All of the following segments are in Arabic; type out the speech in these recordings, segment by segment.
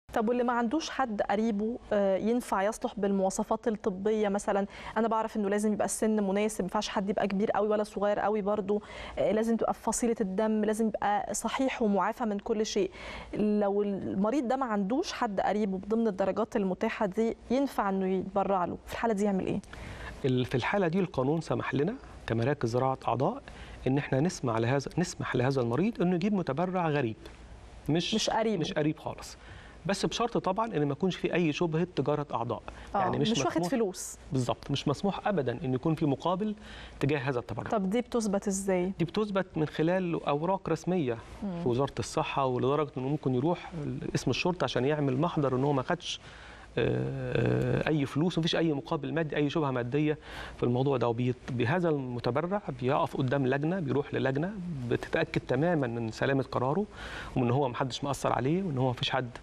طب واللي ما عندوش حد قريبه ينفع يصلح بالمواصفات الطبيه مثلا؟ انا بعرف انه لازم يبقى السن مناسب، ما ينفعش حد يبقى كبير قوي ولا صغير قوي برضه، لازم تبقى في فصيله الدم، لازم يبقى صحيح ومعافى من كل شيء. لو المريض ده ما عندوش حد قريبه بضمن الدرجات المتاحه دي، ينفع انه يتبرع له؟ في الحاله دي يعمل ايه؟ في الحاله دي القانون سمح لنا كمراكز زراعه اعضاء ان احنا نسمح لهذا المريض انه يجيب متبرع غريب مش قريب خالص، بس بشرط طبعا ان ما يكونش في اي شبهه تجاره اعضاء. يعني مش واخد فلوس. بالظبط، مش مسموح ابدا ان يكون في مقابل تجاه هذا التبرع. طب دي بتثبت ازاي؟ دي بتثبت من خلال اوراق رسميه في وزاره الصحه، ولدرجه انه ممكن يروح اسم الشرطه عشان يعمل محضر ان هو ما خدش اي فلوس، مفيش اي مقابل مادي، اي شبهه ماديه في الموضوع ده. بهذا المتبرع بيقف قدام لجنه، بيروح للجنه بتتاكد تماما من سلامه قراره، وان هو محدش مأثر عليه، وان هو مفيش حد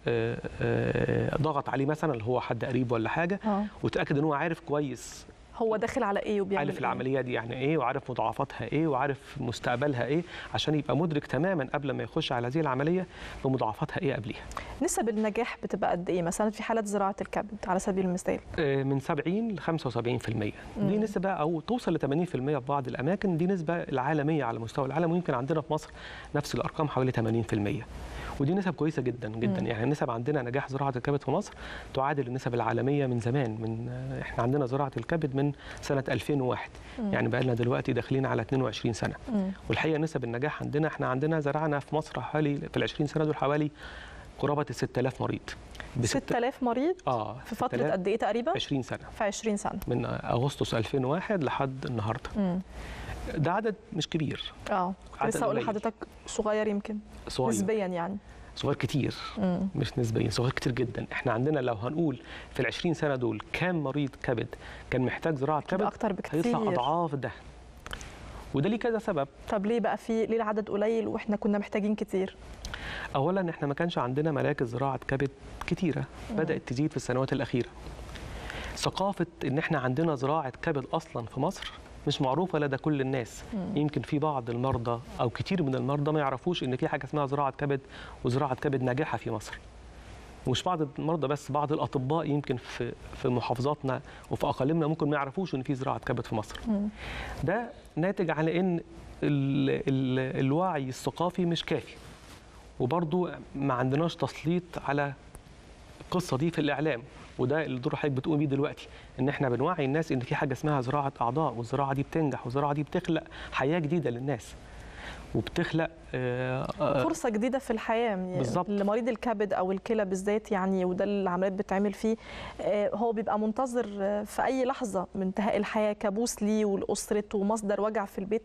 ضغط عليه مثلا اللي هو حد قريب ولا حاجه، وتاكد ان هو عارف كويس هو داخل على ايه وبيعمل عارف العمليه دي يعني ايه، وعارف مضاعفاتها ايه، وعارف مستقبلها ايه، عشان يبقى مدرك تماما قبل ما يخش على هذه العمليه بمضاعفاتها ايه قبليها. نسب النجاح بتبقى قد ايه مثلا في حالات زراعه الكبد على سبيل المثال؟ من 70 ل 75%. دي نسبه او توصل ل 80% في بعض الاماكن، دي نسبه العالميه على مستوى العالم، ويمكن عندنا في مصر نفس الارقام حوالي 80%. ودي نسب كويسه جدا جدا. يعني النسب عندنا نجاح زراعه الكبد في مصر تعادل النسب العالميه من زمان. احنا عندنا زراعه الكبد من سنه 2001، يعني بقى لنا دلوقتي داخلين على 22 سنه. والحقيقه نسب النجاح عندنا زرعنا في مصر حوالي في ال 20 سنه دول حوالي قرابه ال 6000 مريض. 6000 مريض؟ في فتره قد ايه تقريبا؟ 20 سنه. في 20 سنه من اغسطس 2001 لحد النهارده. ده عدد مش كبير. لسه اقول لحضرتك صغير، يمكن صغير نسبيا، يعني صغير كتير. مش نسبيا، صغير كتير جدا. احنا عندنا لو هنقول في ال 20 سنه دول كام مريض كبد كان محتاج زراعه كبد، اكتر بكتير، هيطلع اضعاف ده. وده ليه كذا سبب. طب ليه بقى ليه العدد قليل واحنا كنا محتاجين كتير؟ اولا احنا ما كانش عندنا مراكز زراعه كبد كتيره، بدات تزيد في السنوات الاخيره. ثقافه ان احنا عندنا زراعه كبد اصلا في مصر مش معروفه لدى كل الناس. يمكن في بعض المرضى او كتير من المرضى ما يعرفوش ان في حاجه اسمها زراعه كبد وزراعه كبد ناجحه في مصر. ومش بعض المرضى بس، بعض الاطباء يمكن في محافظاتنا وفي اقاليمنا ممكن ما يعرفوش ان في زراعه كبد في مصر. ده ناتج على ان الوعي الثقافي مش كافي، وبرضو ما عندناش تسليط على القصه دي في الاعلام. وده اللي دور حضرتك بتقوم بيه دلوقتي، ان احنا بنوعي الناس ان في حاجه اسمها زراعه اعضاء، والزراعه دي بتنجح، والزراعه دي بتخلق حياه جديده للناس، وبتخلق فرصه جديده في الحياه. يعني بالظبط. لمريض الكبد او الكلى بالذات، يعني وده اللي العمليات بتتعمل فيه، هو بيبقى منتظر في اي لحظه من انتهاء الحياه كابوس ليه ولاسرته ومصدر وجع في البيت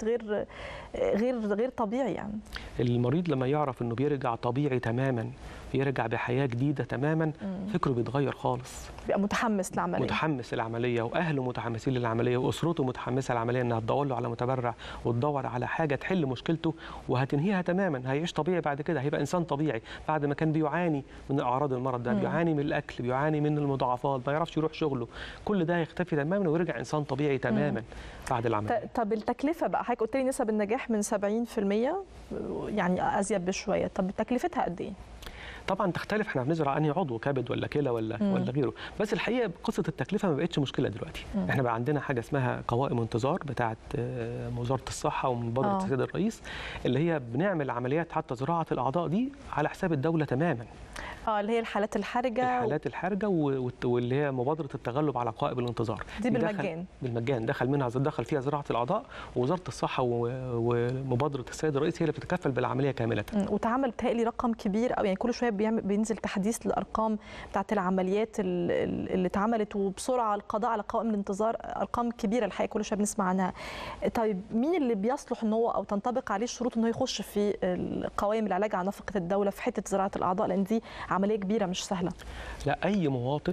غير طبيعي. يعني المريض لما يعرف انه بيرجع طبيعي تماما، بيرجع بحياه جديده تماما، فكره بيتغير خالص، بيبقى متحمس للعمليه، واهله متحمسين للعمليه، واسرته متحمسه للعمليه، انها تدور له على متبرع وتدور على حاجه تحل مشكلته وهتنهيها تماما. هيعيش طبيعي بعد كده، هيبقى انسان طبيعي بعد ما كان بيعاني من اعراض المرض ده، بيعاني من الاكل، بيعاني من المضاعفات، ما يعرفش يروح شغله، كل ده هيختفي تماما ويرجع انسان طبيعي تماما بعد العمليه. طب التكلفه بقى، حضرتك قلت لي نسب النجاح من 70%، يعني ازيد بشويه، طب تكلفتها قد ايه؟ طبعا تختلف، احنا بنزرع انهي عضو، كبد ولا كلى ولا غيره، بس الحقيقه قصه التكلفه ما بقتش مشكله دلوقتي. احنا بقى عندنا حاجه اسمها قوائم انتظار بتاعه وزاره الصحه ومبادره السيد الرئيس، اللي هي بنعمل عمليات حتى زراعه الاعضاء دي على حساب الدوله تماما. اللي هي الحالات الحرجه واللي هي مبادره التغلب على قوائم الانتظار دي بالمجان دخل فيها زراعه الاعضاء، ووزاره الصحه ومبادره السيد الرئيس هي اللي بتتكفل بالعمليه كامله. وتعمل بتهيألي رقم كبير، او يعني كل شويه بينزل تحديث للارقام بتاعت العمليات اللي اتعملت، وبسرعه القضاء على قوائم الانتظار، ارقام كبيره الحقيقه كل شويه بنسمع عنها. طيب مين اللي بيصلح ان هو او تنطبق عليه الشروط ان هو يخش في قوائم العلاج على نفقه الدوله في حته زراعه الاعضاء، لان دي عمليه كبيره مش سهله؟ لا، اي مواطن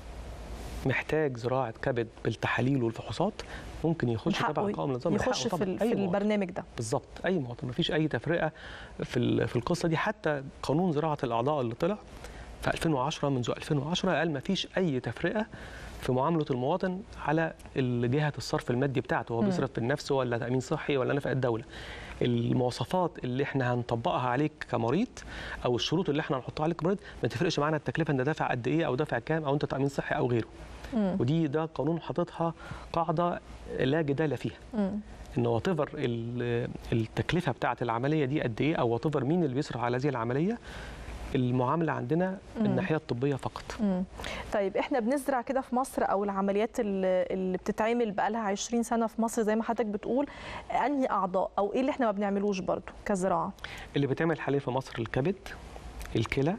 محتاج زراعه كبد بالتحاليل والفحوصات ممكن يخش تبع قوائم النظام، يخش في البرنامج ده بالظبط. اي مواطن، ما فيش اي تفرقه في القصه دي. حتى قانون زراعه الاعضاء اللي طلع في 2010 منذ 2010 قال ما فيش اي تفرقه في معامله المواطن على جهه الصرف المادي بتاعته، هو بيصرف من نفسه ولا تامين صحي ولا نفقه الدوله. المواصفات اللي احنا هنطبقها عليك كمريض او الشروط اللي احنا هنحطها عليك كمريض ما تفرقش معانا التكلفه انت دافع قد ايه او دافع كام او انت تامين صحي او غيره. ده قانون حاططها قاعده لا جدال فيها. ان واتيفر التكلفه بتاعه العمليه دي قد ايه او واتيفر مين اللي بيصرف على هذه العمليه، المعامله عندنا الناحيه الطبيه فقط. طيب احنا بنزرع كده في مصر، او العمليات اللي بتتعمل بقى لها 20 سنه في مصر زي ما حضرتك بتقول، انهي اعضاء او ايه اللي احنا ما بنعملوش برضو كزراعه؟ اللي بيتعمل حاليا في مصر الكبد، الكلى،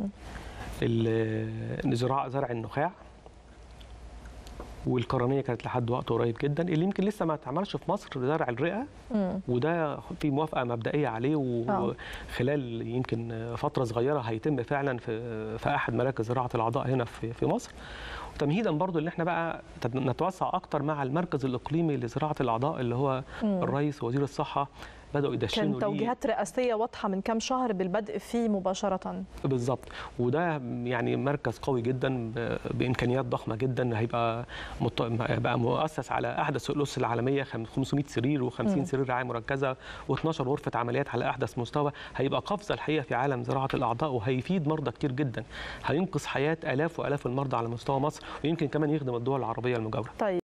زرع النخاع، والقرنيه كانت لحد وقت قريب جدا. اللي يمكن لسه ما اتعملش في مصر زرع الرئه، وده في موافقه مبدئيه عليه، وخلال يمكن فتره صغيره هيتم فعلا في احد مراكز زراعه الاعضاء هنا في مصر. وتمهيدا برضو ان احنا بقى نتوسع اكتر مع المركز الاقليمي لزراعه الاعضاء اللي هو الرئيس ووزير الصحه بدأوا يدشنوا. كان توجيهات رئاسية واضحة من كام شهر بالبدء فيه مباشرة. بالظبط، وده يعني مركز قوي جدا بإمكانيات ضخمة جدا، هيبقى بقى مؤسس على أحدث الأسس العالمية، 500 سرير و50 سرير رعاية مركزة و12 غرفة عمليات على أحدث مستوى. هيبقى قفزة الحقيقة في عالم زراعة الأعضاء، وهيفيد مرضى كتير جدا، هينقذ حياة آلاف وآلاف المرضى على مستوى مصر، ويمكن كمان يخدم الدول العربية المجاورة. طيب.